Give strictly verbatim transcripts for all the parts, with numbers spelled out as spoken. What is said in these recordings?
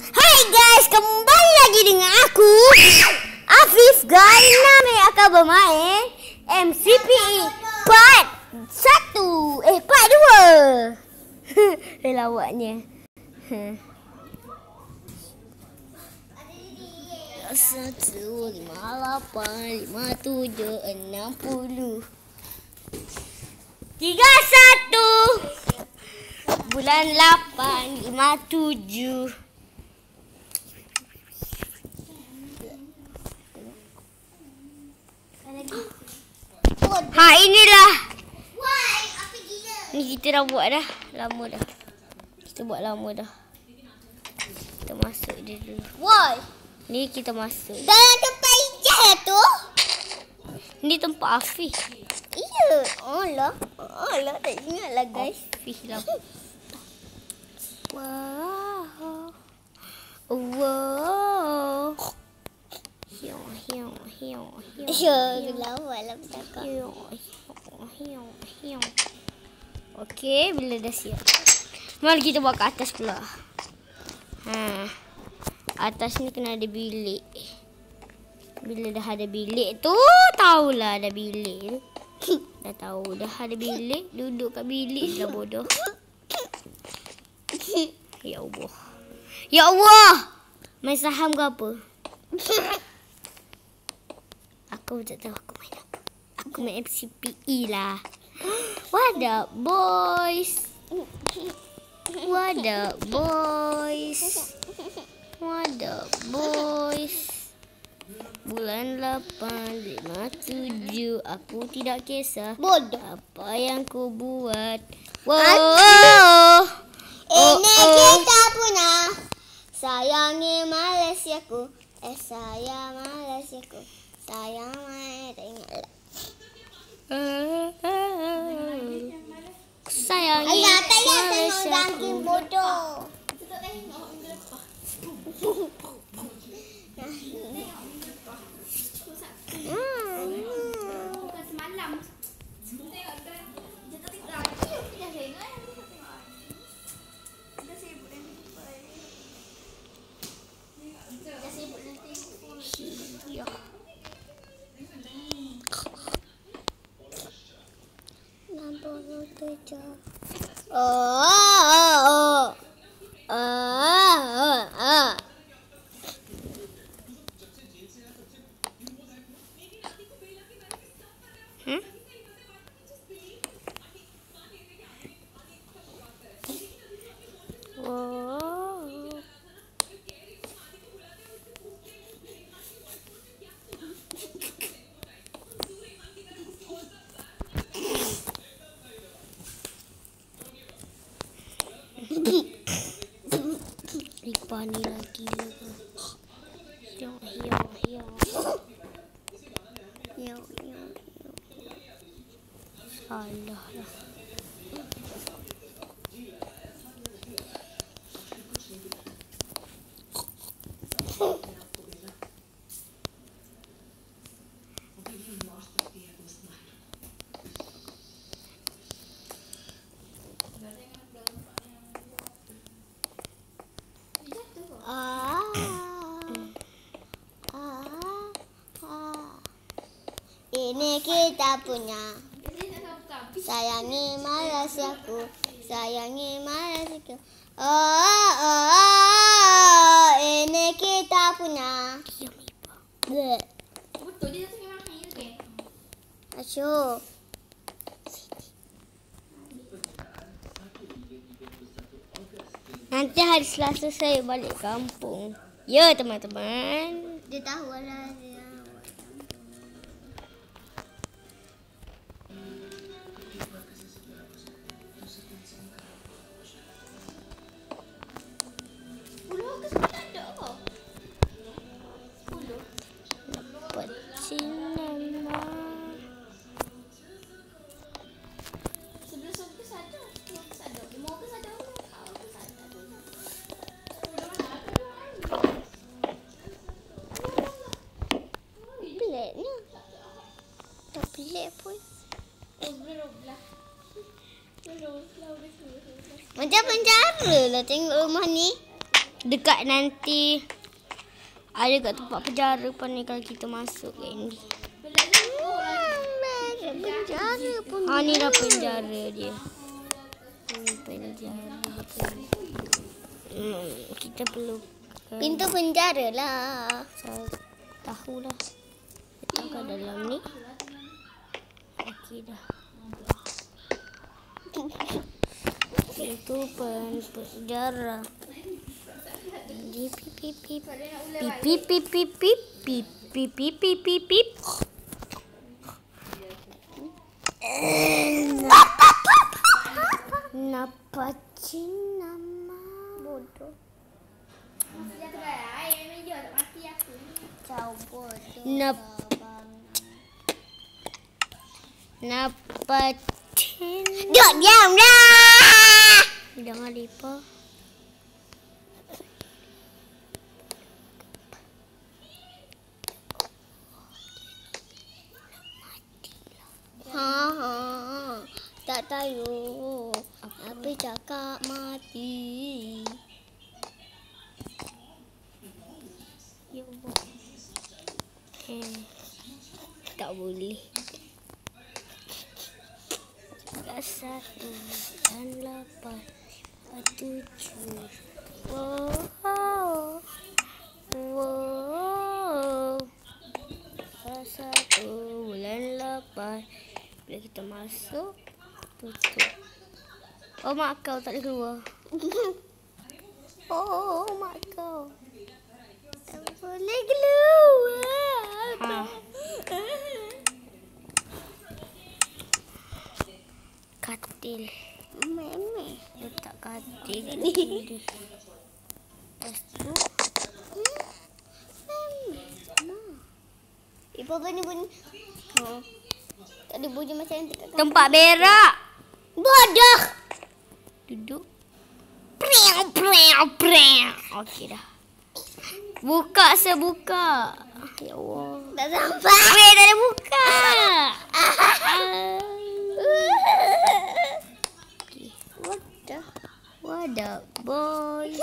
Hai guys, kembali lagi dengan aku Afif. Kali ini akan bermain M C P E part satu. Eh part dua. Eh lawaknya. Satu, lima, lapan, lima, tujuh, enam puluh. Tiga, satu. Bulan lapan, lima, tujuh. Ha, inilah. Ni kita dah buat dah. Lama dah. Kita buat lama dah. Kita masuk dia dulu. Why? Ni kita masuk. Dalam tempat hijau tu. Ni tempat Afif. Iya. Oh lah. Oh lah. Tak ingat lah guys. Afif lah. Wow. Wow. Hiong, hiong, hiong, hiong. Hiong, lawak lah bercakap. Hiong, hiong, hiong, hiong. Okey, bila dah siap. Mari kita buat ke atas pula. Ha. Atas ni kena ada bilik. Bila dah ada bilik tu, tahulah ada bilik. Dah tahu dah ada bilik, duduk kat bilik dah bodoh. Ya Allah. Ya Allah. Main saham ke apa? Aku tak tahu aku main apa. Aku main M C P E lah. What up boys? What up boys? What up boys? Bulan lapan, lima, tujuh. Aku tidak kisah bodoh apa yang ku buat. Wow. Ini oh, kita punya. Sayangi Malaysiaku. Eh sayang Malaysiaku. Sayang Malaysia. Tak ingat lah. Sayangi Ayah, tak payah tengok ranking bodoh. Bukan semalam. Tengok dah. Kita tengok. Kita tengok. Kita sibuk nanti. Kita sibuk nanti. Ya. Nampak tujuh. Oh, oh, oh. Ah, ah, ah. Hmm? Oh. Lipa ni lagi lah. Hiong, hiong, hiong. Hiong, hiong, hiong. Salah lah. Ah, ah, ah. Ini kita punya. Sayangi Malaysiaku. Sayangi Malaysiaku. Oh, oh, oh. Ini kita punya. Bleh. Betul dia tak memang ni okey. Asyuk. Nanti hari Selasa saya balik kampung. Ya teman-teman. Dia tahu lah dia. Puluh ke sepuluh ada ke? Sepuluh. Dapat cinema. Sebelah sebelah ada. Sebelah ada. Lima ke ada. Peliknya. Tak pelik pun. Macam penjara lah tengok rumah ni. Dekat nanti ada kat tempat penjara pun ni kalau kita masuk kat ni. Penjara pun. Ha ni dah penjara dia. Hmm, penjara. Hmm, kita perlu Pintu penjara lah. saya tahulah. Kita kat dalam ni. Okey dah. Pintu pen penjara. Pip pip pip pip pip pip pip pip pip pip pip pip pip. Napa nama bodoh. Nap Napa Duk diam dah. Jangan lupa. Ha ha. Tak tahu. Apa cakap mati. Ya Allah. Eh, tak boleh. Satu dan lapan tujuh. Wow, wow. Satu bulan lapan. Bila kita masuk, tutup. Oh mak kau tak boleh keluar. Oh mak kau Tak boleh keluar. ha. Katil. Meme. Letak katil kat sini. Lepas tu Ibu bunyi bunyi. Ha. Tak ada bunyi macam yang dekat. tempat berak. Bodoh. Duduk. Preau preau preau. Okey dah. Buka sebuka. Ya Allah. Tak sampai. Weh, tak ada buka. Okey. Bodoh. What up, boys?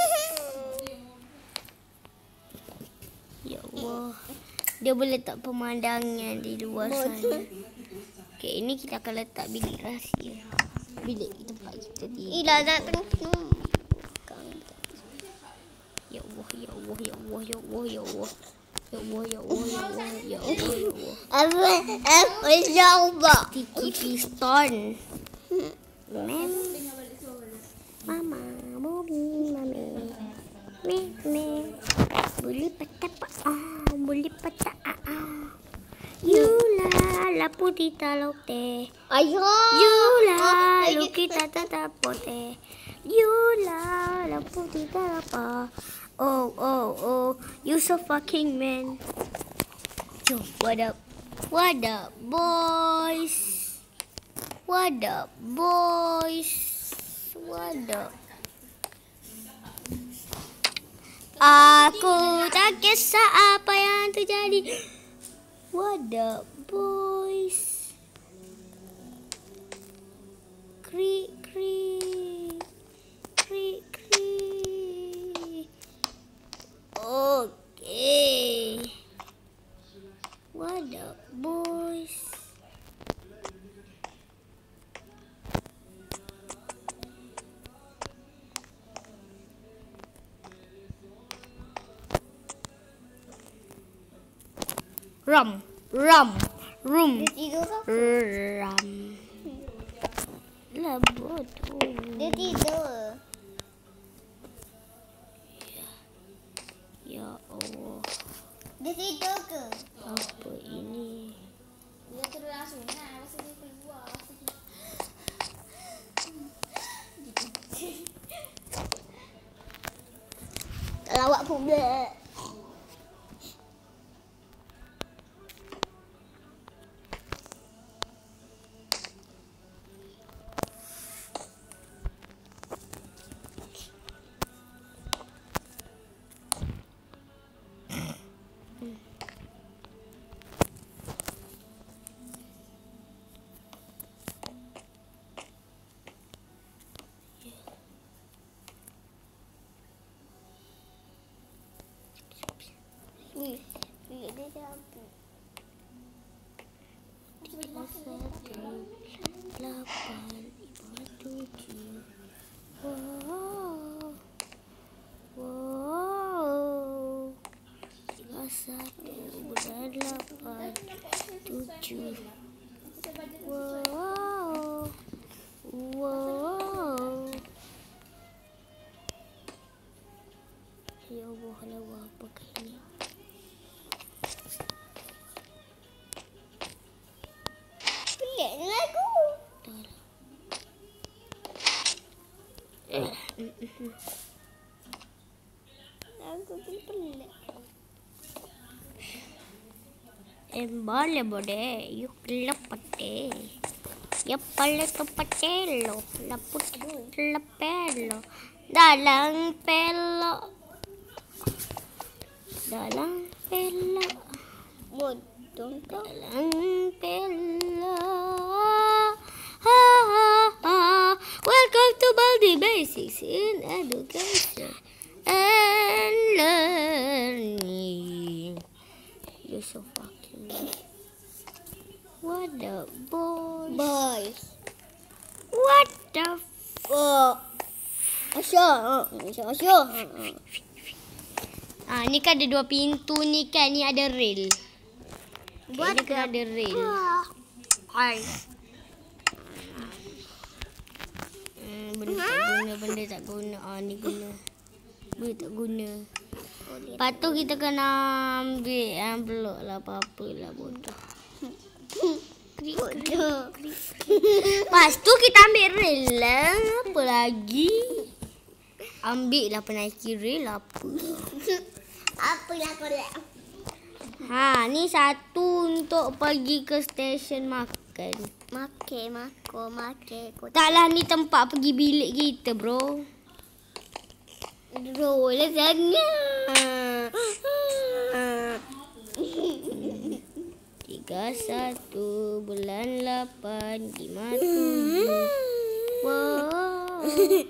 Ya Allah. Dia boleh letak pemandangan di luar sana. Okey, ini kita akan letak bilik rahsia. Bilik tempat kita di. Ila nak tengok. Ya Allah, ya Allah, ya Allah, ya Allah, ya Allah. Ya Allah, ya Allah, ya Allah, ya Allah, ya Allah. Apa? Apa coba? Sticky piston. Mem. Mama, Bobby, Mami. Me, me. Boleh patah pak. Ah, boleh patah ah. Yula, la putita lote. Ayah. Yula, lukita tata pote. Yula, la putita apa. Oh, oh, oh. You so fucking man. Jom, what up? What up, boys? What up, boys? What up? Aku tak kisah apa yang terjadi. What up, boys? Krik, krik. Krik, krik. Okay. What up, boys? Rum, rum, room, Dia tidur ke? rum. Lah bodoh. Dia tidur. Ya Allah, Dia tidur ke? apa ini? Dia terus langsung nah, masa dia keluar. Tak lawak pun blek. Wih, bilik dia cantik. Tiga, satu, lapan, lima, tujuh. Wow. Wow. Tiga, satu, bulan lapan, tujuh. Wow. Wow. Ya Allah, lawa apa ini? Pelik ni lagu. Lagu tu pelik. Embale bode, yuk lepate. Yapale to patelo, laput lepelo, dalang pelo, dalang pelo, Bodoh tu. dalang pelo. Ha ha ha. Welcome to Baldi Basics in Education and Learning. You're so fucking weird. What the boy? Boys. What the f- Oh. Asya. Asya. Asya. Ah, ni kan ada dua pintu ni kan, ni ada rail. What Dia kena ada rail. Hai. Hmm, benda tak guna, benda tak guna. Ah, ni guna. Benda tak guna. Lepas tu kita kena ambil envelope lah, apa-apa lah bodoh. Krik, krik, krik. Lepas tu kita ambil rail lah. Apa lagi? Ambil lah penaiki rail apa. Apalah kau nak? Ha, ni satu untuk pergi ke stesen makan. Make, mako, make. Kau Taklah ni tempat pergi bilik kita, bro. roll lah sangat. Tiga, satu, bulan lapan, lima, tujuh. Wow.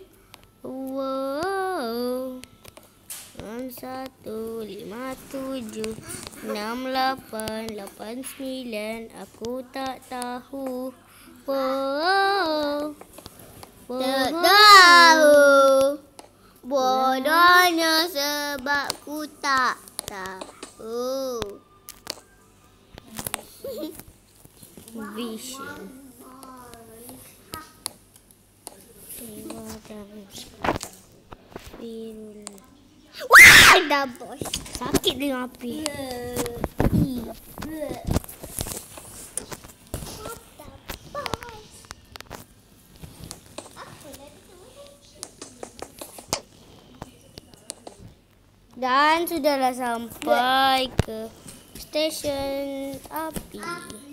Wow. Enam, satu, lima, tujuh, enam, lapan, lapan, sembilan. Aku tak tahu. Wow. Tak tahu. Bodohnya sebab ku tak tahu. Vision. Dewa dan Virul. Wah, dah bos. Sakit dengan api. Dan sudahlah sampai ke stesen api.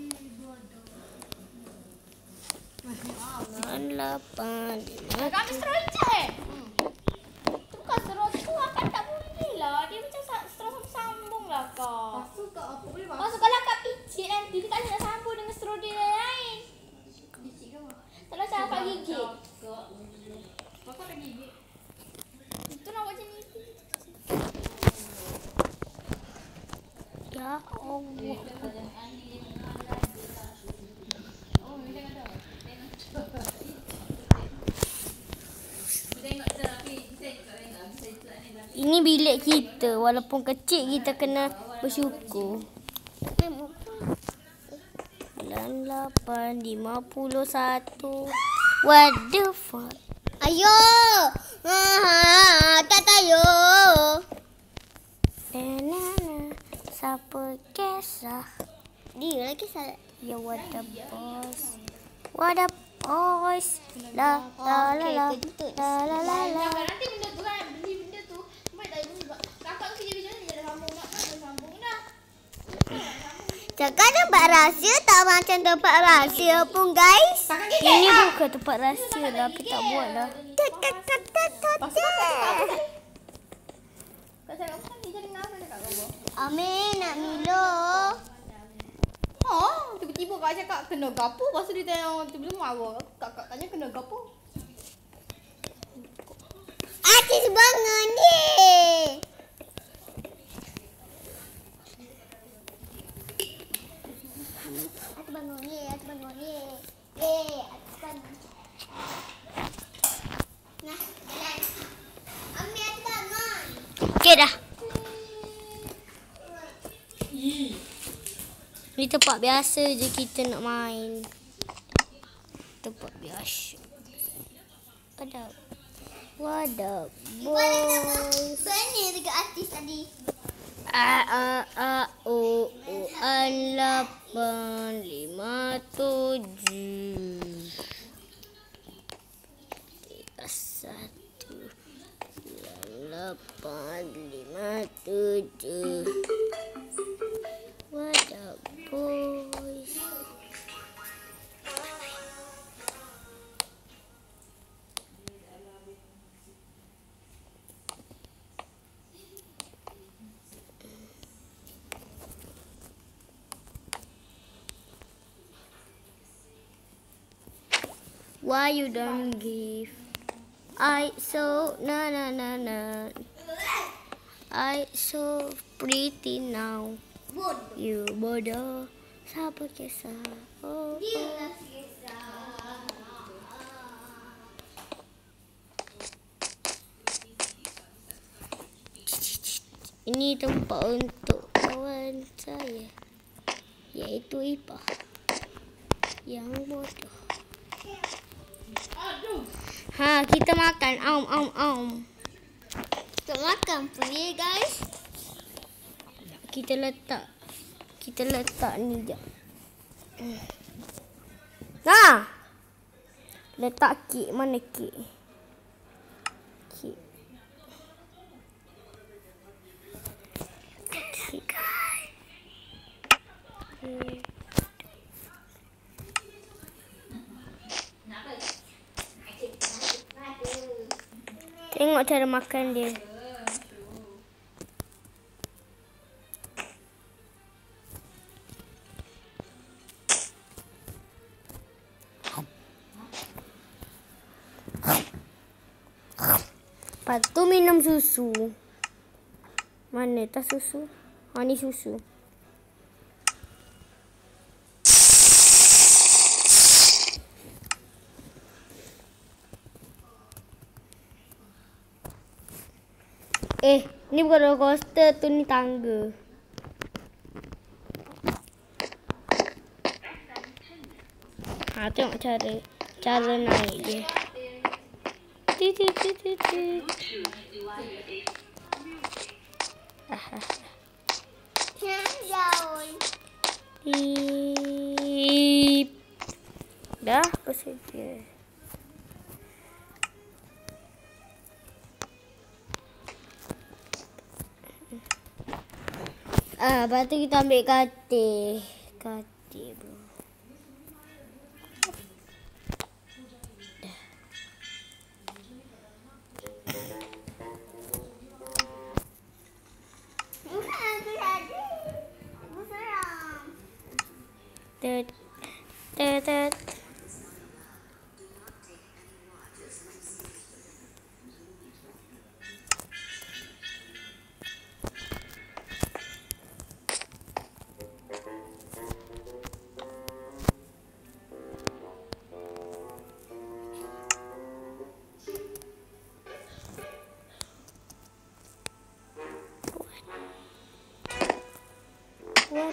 Lapan, lima, Kami straw je. Tu kan straw tu akan tak boleh lah. Dia macam sa- straw sambung lah kak. Masuk kat apa boleh masuk? Masuk kalau kak picit nanti dia tak boleh nak sambung dengan straw dia yang lain. Bicik ke apa? Tak nak cara kak gigit. Kakak nak gigit. Itu nak buat macam ni. ya Allah. Ini bilik kita. Walaupun kecil, kita kena bersyukur. Sembilan, lapan, lima puluh satu. What the fuck? Ayo. Ha, tak tayo. Banana. Siapa kisah? Dia lagi salah. Ya, what the boss? What the boss? La la la la. La la la la. Nanti benda tu kan, beli benda tu. Baik tak ibu sebab kakak kerja kerja ni dah sambung nak dah sambung dah. Cakap tempat rahsia tak macam tempat rahsia pun guys. Ini bukan tempat rahsia lah. Tapi tak buat lah. Tak tak tak tak tak. Kak cakap apa kan dia jadi ngapa cakap kau buat? Amin nak Milo. Oh, tiba-tiba kak cakap kena gapo, lepas tu dia tanya orang tu belum marah. Kakak tanya kena gapo. Artis bangun ni. Okey dah. Ni tempat biasa je kita nak main. Tempat biasa. Ada. Wadah, boys. Mana dekat artis tadi? A a a o o an lapan lima tujuh. Tiga satu lapan lima tujuh. Wadah, boys. Why you don't give? I so na na na na. I so pretty now. Bodoh. You bodoh. Siapa kisah? Oh, Dia oh. lah kisah. Ini tempat untuk kawan saya, iaitu Ipah yang bodoh. Ha, kita makan. Aum, aum, aum. Kita makan pun ya guys. Kita letak. Kita letak ni je. Ha! Letak kek. Mana kek? Kek. Kek. Hmm. Tengok cara makan dia. Lepas tu minum susu. Mana tak susu? Ha, ni susu. Eh, ni bukan roller coaster, tu ni tangga. Ha, tengok cara cara naik dia. Ti ti ti ti ti. Ah. Jauh. Ip. Dah bersedia. Ah, lepas tu kita ambil katil. Katil bro. Bukan aku tadi. Aku seram. Tet. Tet tet. What?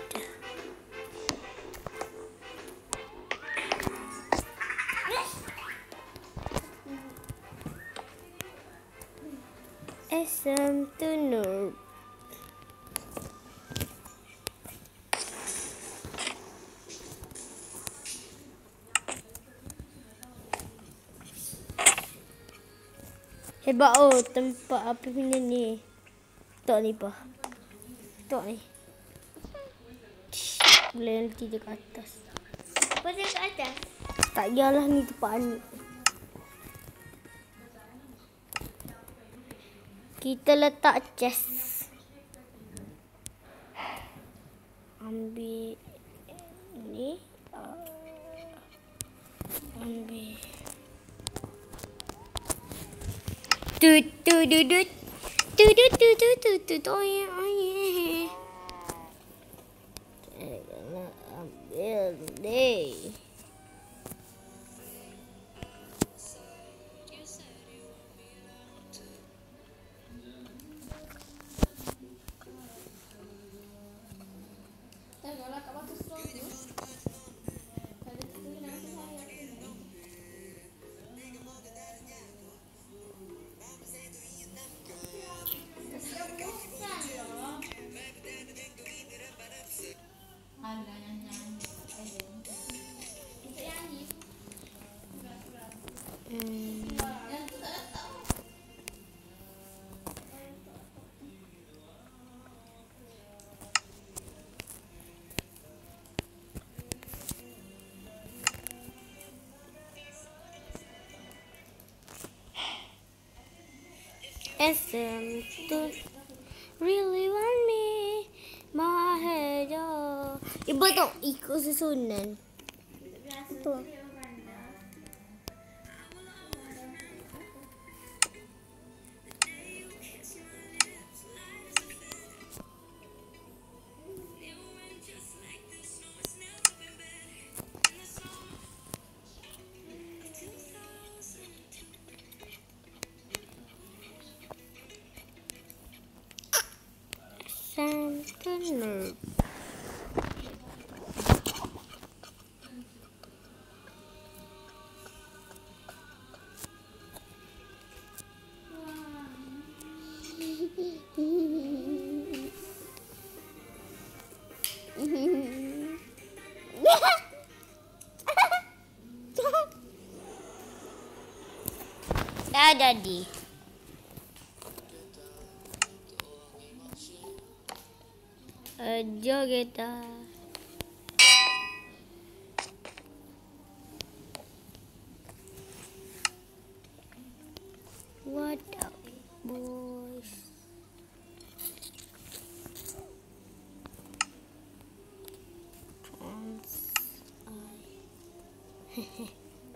Asam tunur. Hebat oh tempat apa punya ni. Tok ni apa? Tok ni. Boleh nanti dia kat atas. Apa dia kat atas? Tak payahlah ni tempat ni. Kita letak chest. Ambil ni. Ambil. Tu tu tu tu. Tu tu tu tu tu tu tu. Oh ya, oh ya. Kena ambil ni. SM to really want me. My head, oh. Ibu tu ikut susunan. Betul. Sentinel. Dah jadi. Joget dah. What up, boys? Trans I.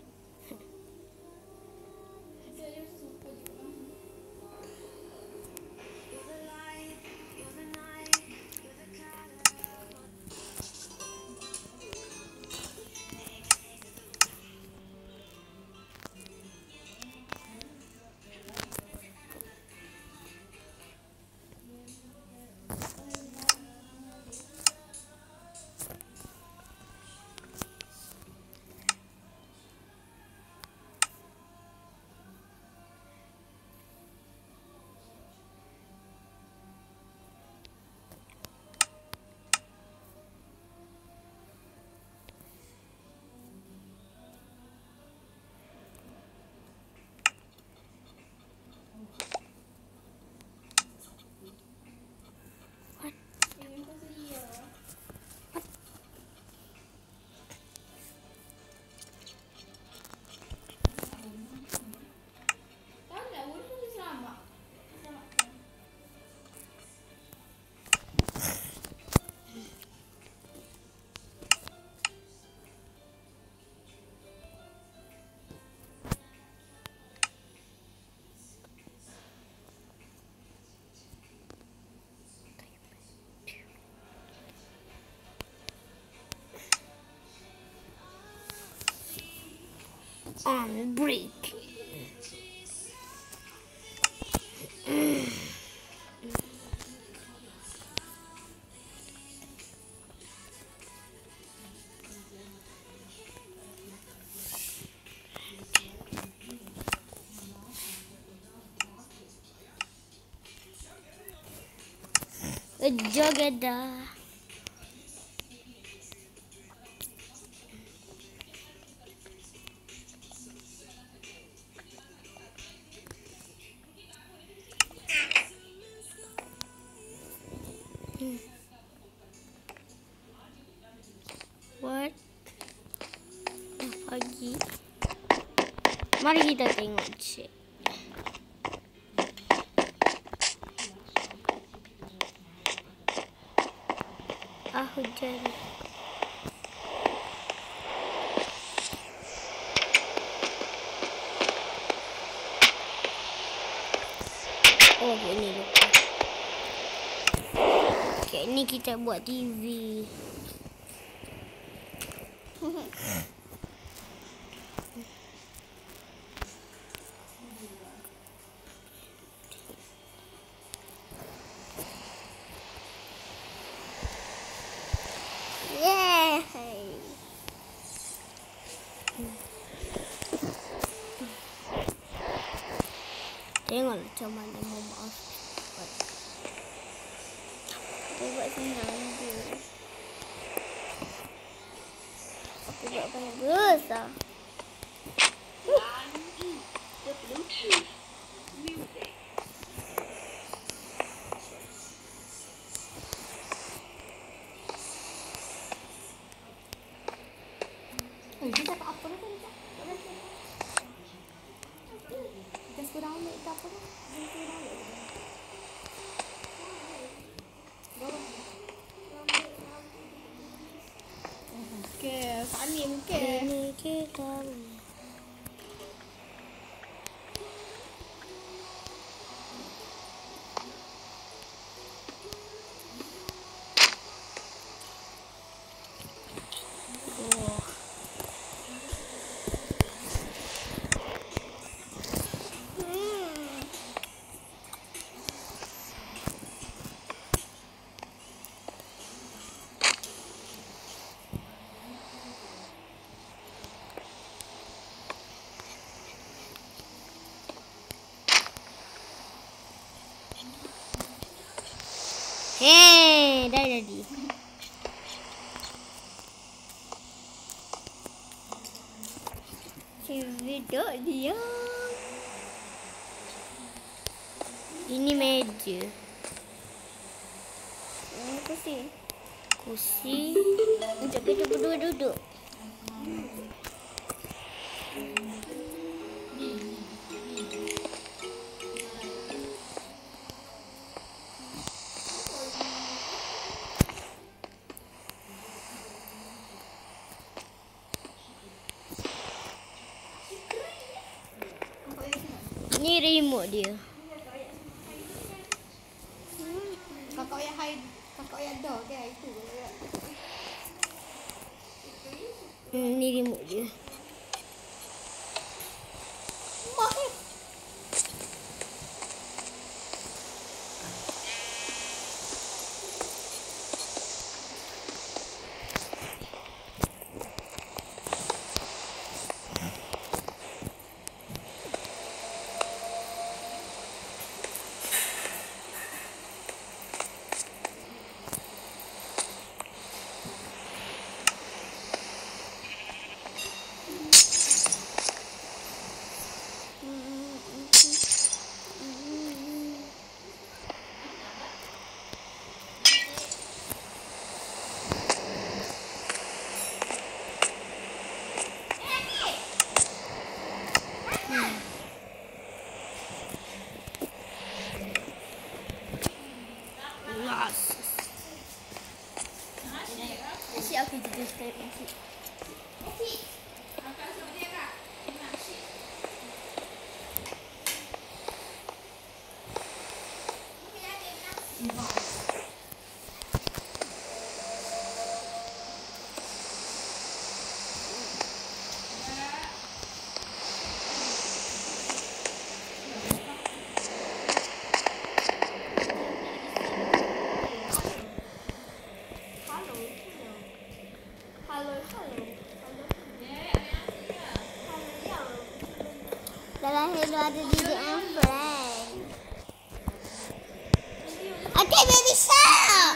On break. Joget dah. What? Pagi. Mari kita tengok cik. Ah, hujan. Oh, ini lupa. Okay, ni kita buat T V. Yeay. Tengok macam mana mama. Aku buat senang je. Aku buat bagus lah. Eh, dia cakap apa dah tadi? Kita suruh download ke apa dah? Dia suruh download. ni mungkin. Ini kita. Hei, dah jadi. Cibi dok dia. Ini meja. Ini kursi. Kursi. Untuk kita berdua duduk. Ini remote dia. Kakak yang hide, kakak yang dog kan itu. Hmm, ini remote dia. Mahir. Asyik aku jadi sekali asyik. Dalam hello ada D J and friend. Okay, baby shark.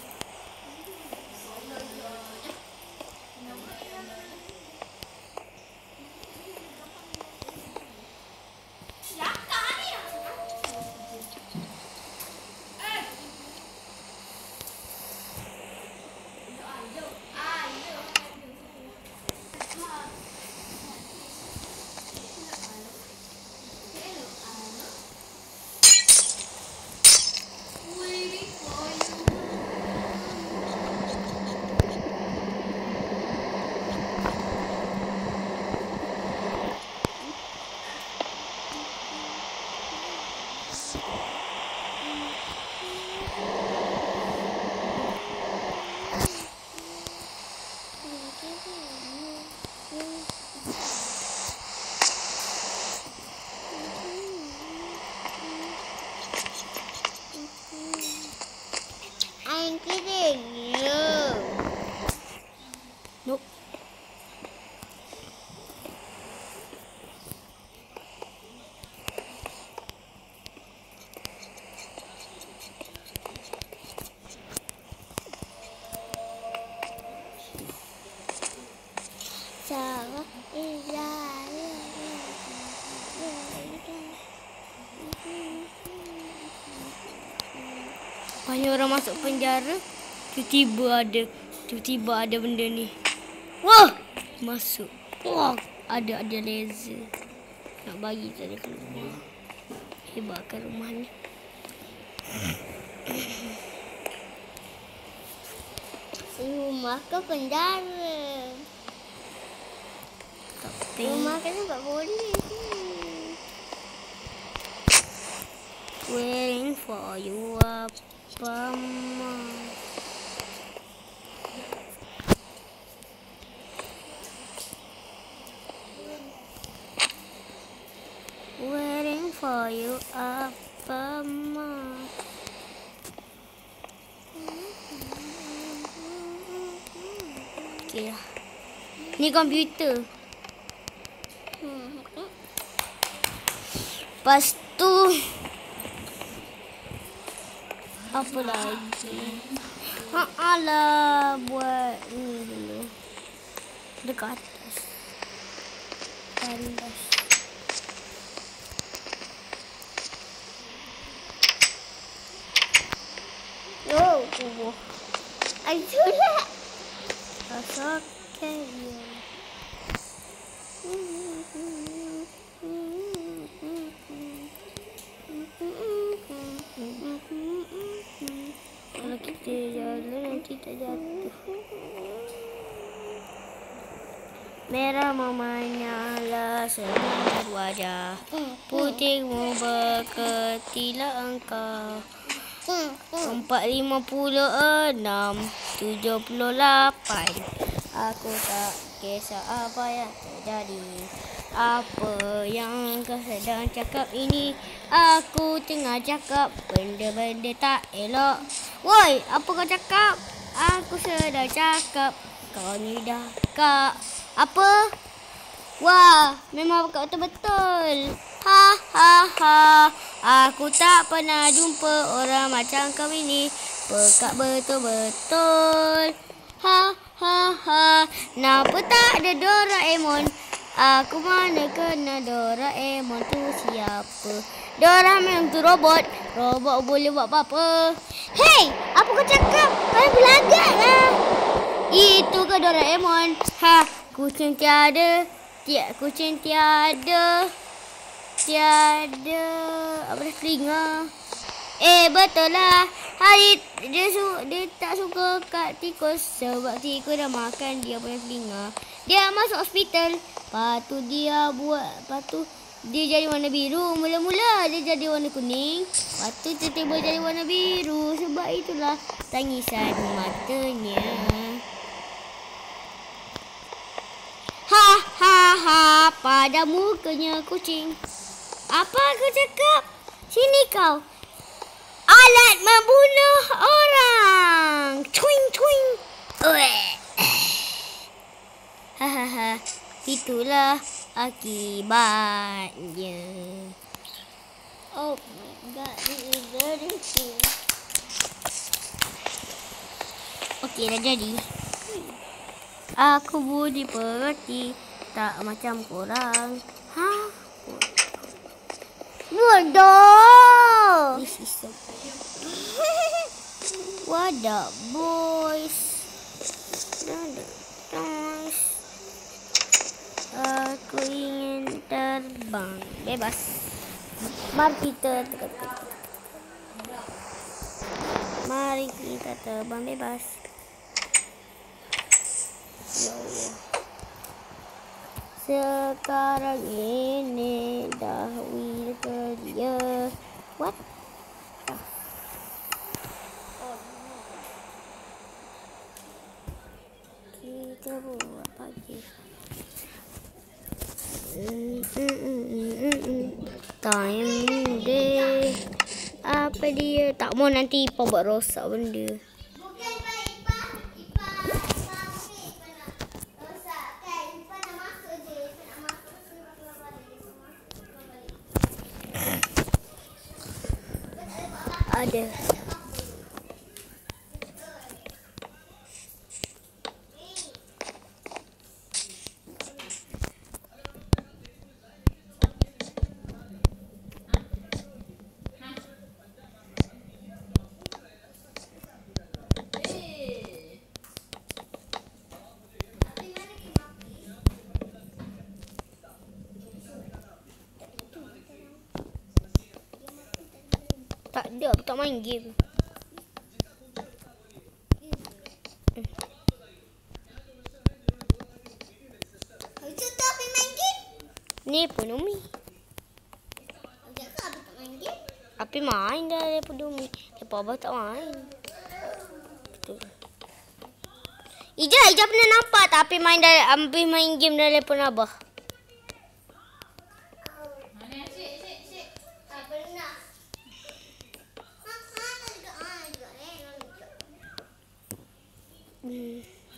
I'm kidding you. Nope. Salah iya. Banyak orang masuk penjara, tiba-tiba ada, tiba-tiba ada benda ni. Wah, masuk. Wah, ada ada laser. Nak bagi tadi keluar. Hebatkan rumah ni. Si rumah ke penjara? Rumah kan tak boleh. Waiting for you apa mah. Waiting for you apa mah. Okay lah. Ni komputer. Lepas tu apa lagi? Haa lah buat ni dulu. Dekat atas. Tandas. Oh, kubuh. Ayolah. Rasakan dia. Kalau kita jalan nanti tak jatuh. Merah menyala seluruh wajah, putihmu berketilah engkau. Empat lima puluh enam, tujuh puluh lapan. Aku tak kisah apa yang terjadi. Apa yang kau sedang cakap ini? Aku tengah cakap benda-benda tak elok. Woi, apa kau cakap? Aku sedang cakap kau ni dah kak. Apa? Wah, memang kau betul-betul. Ha ha ha. Aku tak pernah jumpa orang macam kau ini. Pekak betul-betul. Ha ha ha. Kenapa tak ada Doraemon? Aku mana kena Doraemon tu siapa? Doraemon tu robot. Robot boleh buat apa-apa. Hei, apa kau cakap? Kau belagak lah. Itu ke Doraemon? Ha, kucing tiada. Tiada kucing tiada. Tiada apa dah telinga. Eh betul lah. Hari dia su dia tak suka kat tikus sebab tikus dah makan dia punya telinga. Dia masuk hospital. Lepas tu dia buat, lepas tu dia jadi warna biru. Mula-mula dia jadi warna kuning. Lepas tu tiba-tiba jadi warna biru. Sebab itulah tangisan matanya. Ha ha ha. Pada mukanya kucing. Apa aku cakap? Sini kau. Alat membunuh orang. Twing twing. Hahaha. Itulah akibatnya. Oh my god, this is very cool. Okey, dah jadi. Aku budi pekerti, tak macam korang. Ha? Bodoh. This is so what up, boys? Boys. Aku ingin terbang bebas. Mari kita terbang. Mari kita terbang bebas. Ya Allah. Sekarang ini dah will kerja. What? Kita buat pagi. Time day. Apa dia? Tak mau nanti Ipa buat rosak benda. Ada. Tak ada, aku tak main game. Itu tu api main game. Ni pun Umi. Jangan Abi tak main game. Api main dah daripada Umi. Lepas Abah tak main. Betul. Ija, Ija pernah nampak tak Api main dari Api main game dari telefon Abah? Mana cik, cik, cik. Tak pernah. Ha, ha, tak juga. Ha, juga eh. Juga. Hmm.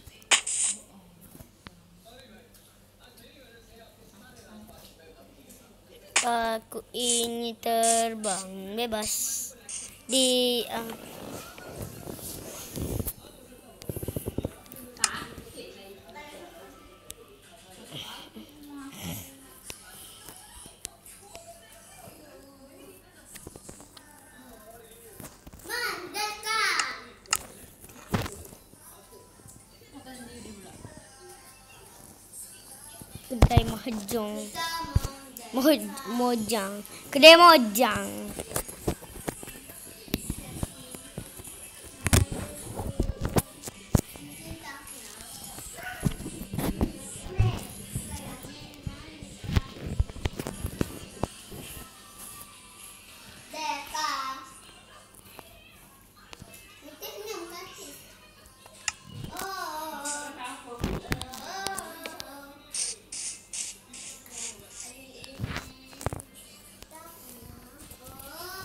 Aku ingin terbang bebas di uh, Mandeka. kedai mahjong. Kita mau Moj, mojang. Kedai mojang. Deka. Kita senyum kaki. Oh, oh, oh. Oh, oh, oh.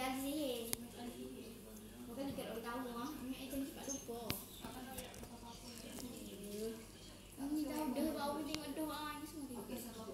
lagi sihir. Bukan dekat orang tahu ah. Ambil item cepat lupa. Kami tahu dah baru tengok dah ah ni semua. Okey sabar.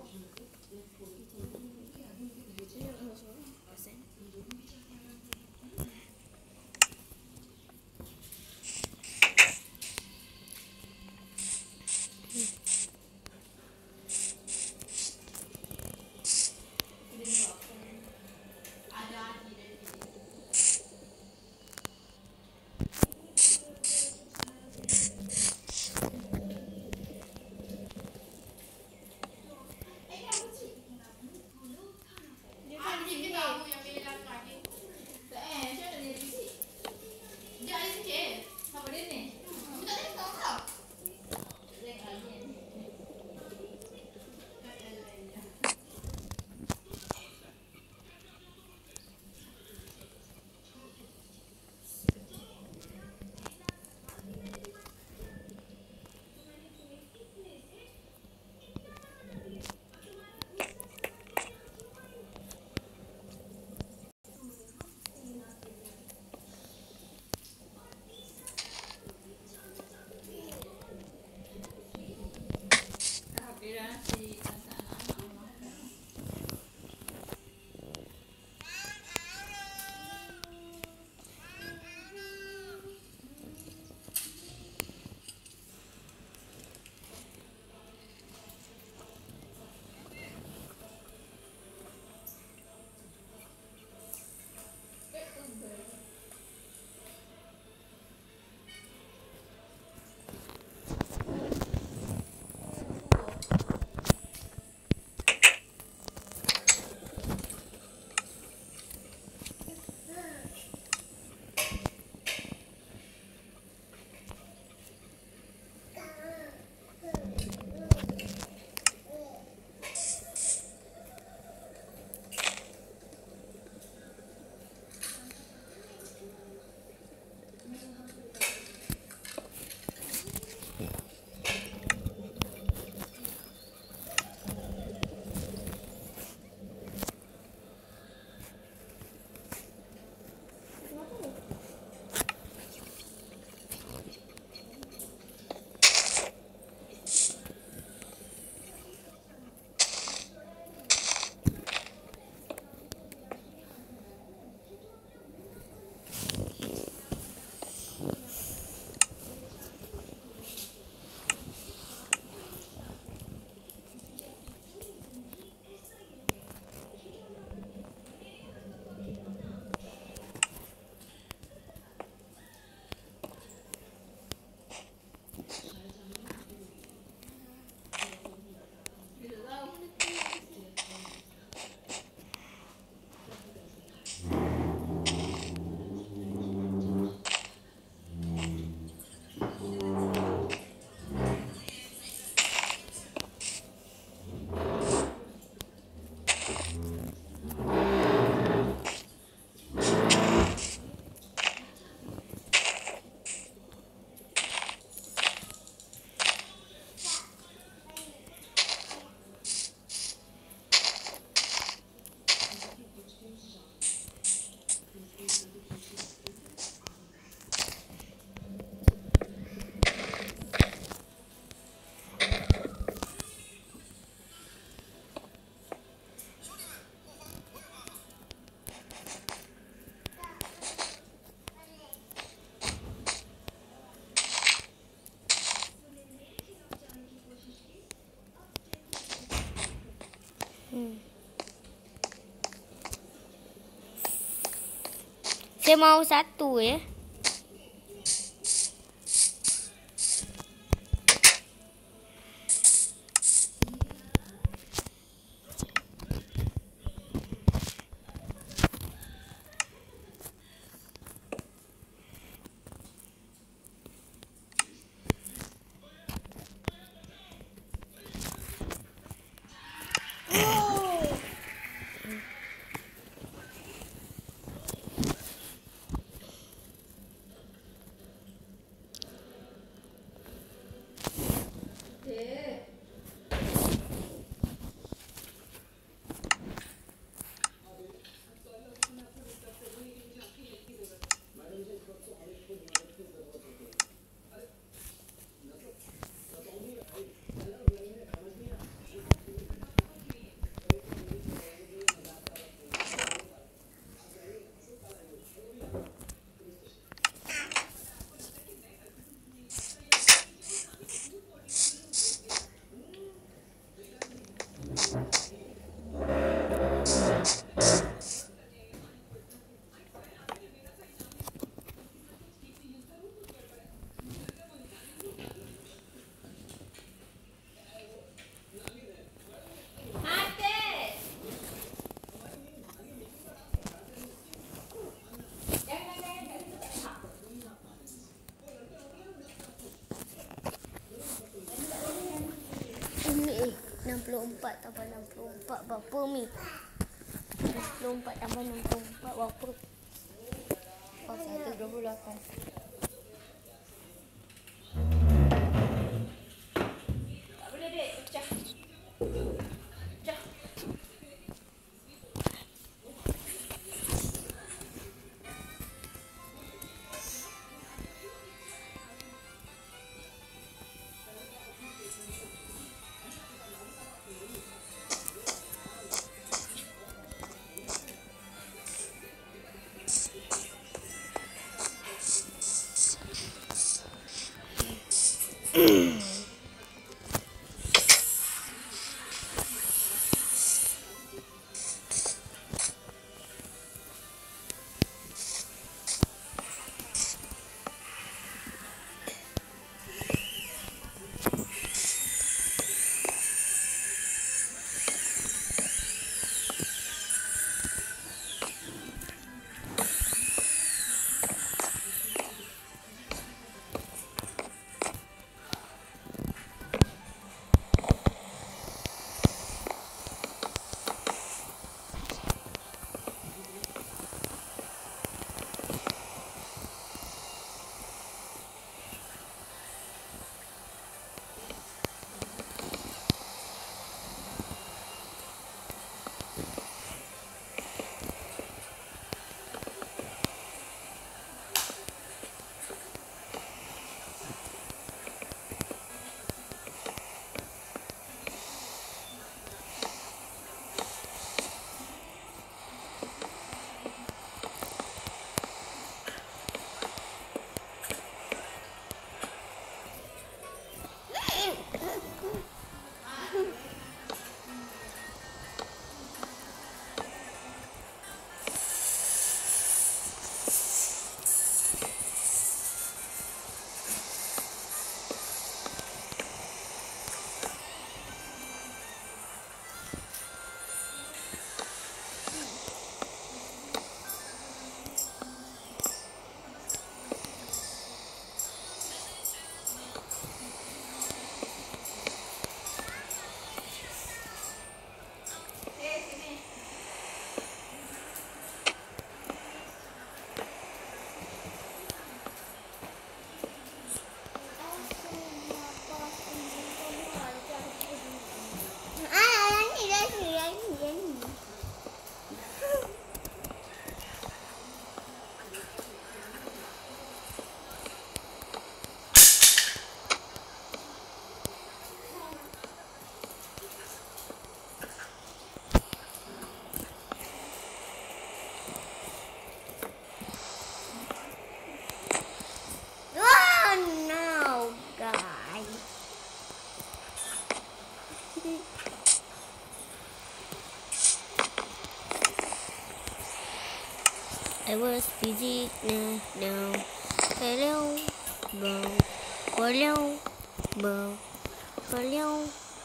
Hmm. Saya mau satu ya. empat tambah enam puluh empat berapa Mi? enam puluh empat tambah enam puluh empat berapa? Oh, seratus dua puluh lapan. Tak boleh, Dek. Pecah. Pecah. I was busy now, now. Hello, bow, hello, bow, hello.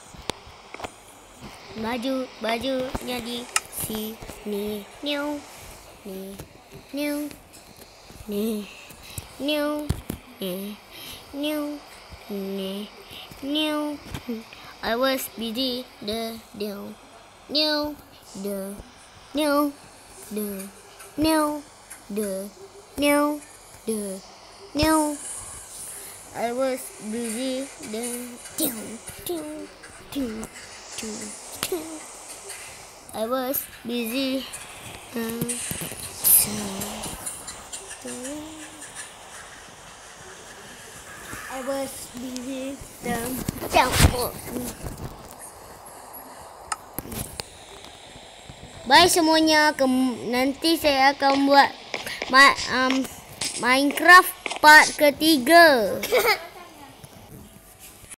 Baju, bajunya di sini, new, ni, new, ni, new, ni, new, ni, new. I was busy the new, new, the new, the new. The new, the new. I was busy the new, new, new, new. I was busy. Um, so, I was busy the temple. Bye semuanya. Kem- nanti saya akan buat Ma- um, Minecraft part ketiga.